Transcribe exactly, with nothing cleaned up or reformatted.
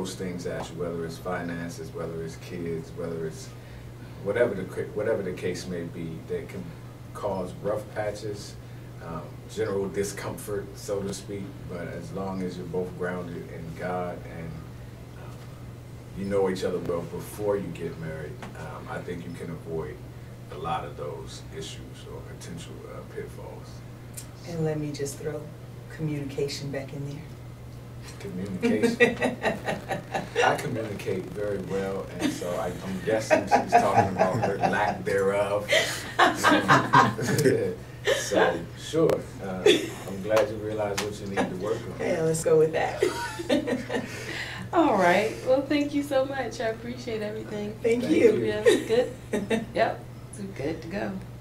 throws things at you, whether it's finances, whether it's kids, whether it's whatever the whatever the case may be, that can cause rough patches, um, general discomfort, so to speak. But as long as you're both grounded in God and um, you know each other well before you get married, um, I think you can avoid a lot of those issues or potential uh, pitfalls. And let me just throw communication back in there. Communication. I communicate very well, and so I, I'm guessing she's talking about her lack thereof. So, sure. Uh, I'm glad you realize what you need to work on. Yeah, let's go with that. All right. Well, thank you so much. I appreciate everything. Thank, Thank you. you. Yeah, good. Yep. So good to go.